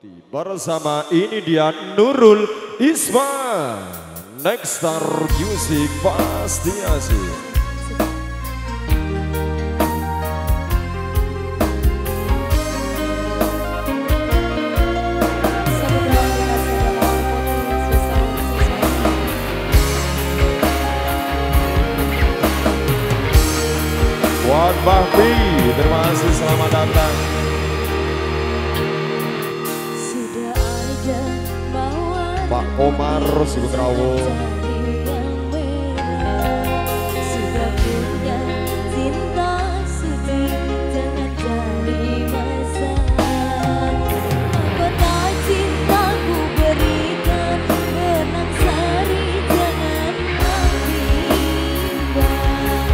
Putih bersama ini dia Nurul Isma. Next Star Music pasti asik. Buat Bahbi, terima kasih, selamat datang. Sudah ada mawar Pak Omar Sikutrawo. Sudah punya cinta suci, jangan cari masalah. Mahkota cintaku berikan, benang sari jangan menghimbang.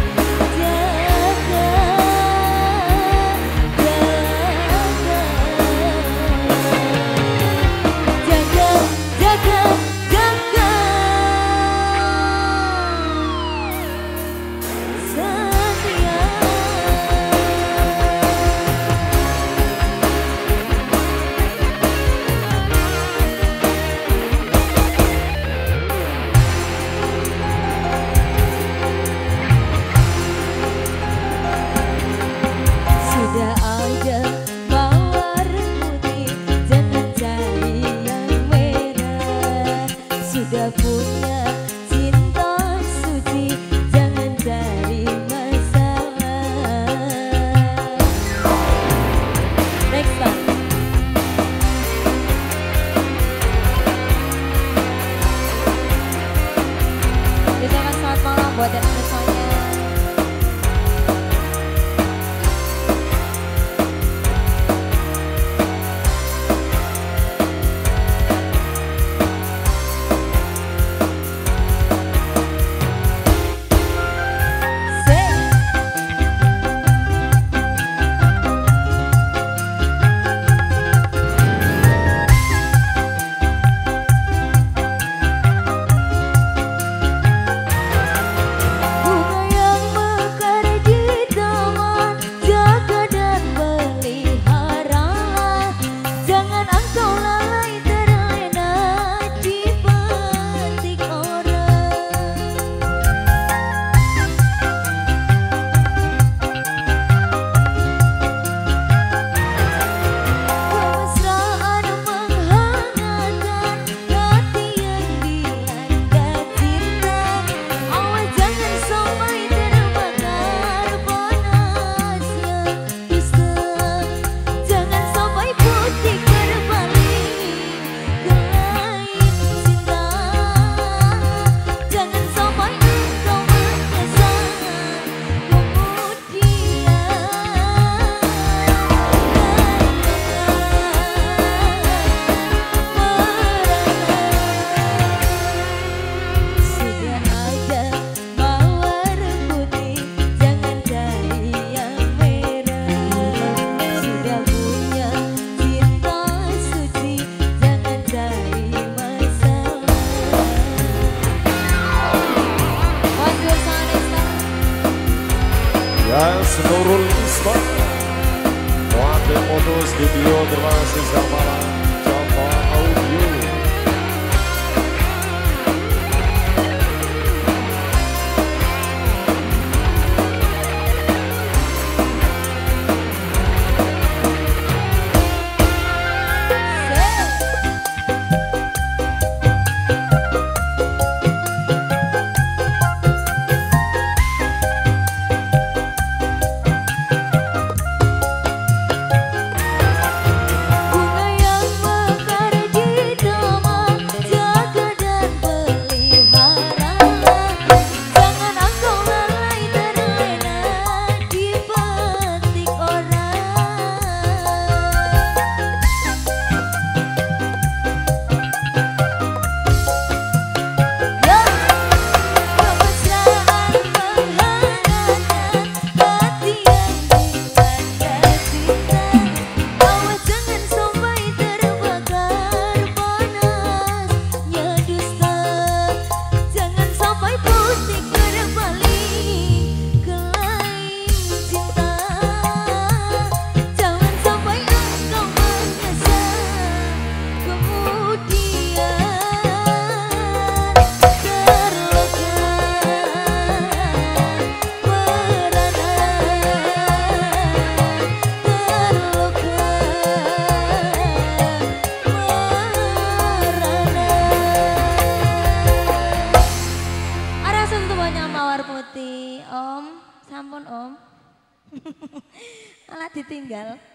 Sudah ada mawar putih, jangan cari yang merah. Sudah punya cinta suci, jangan cari masalah. Next one. Ucapkan selamat malam buat dan semuanya. Yes, Nurul Isma. Wate Moto Studio, terima kasih, selamat malam. Java Audio. Bunga yang Salam semuanya Mawar Putih. Om, sampun Om. Malah ditinggal.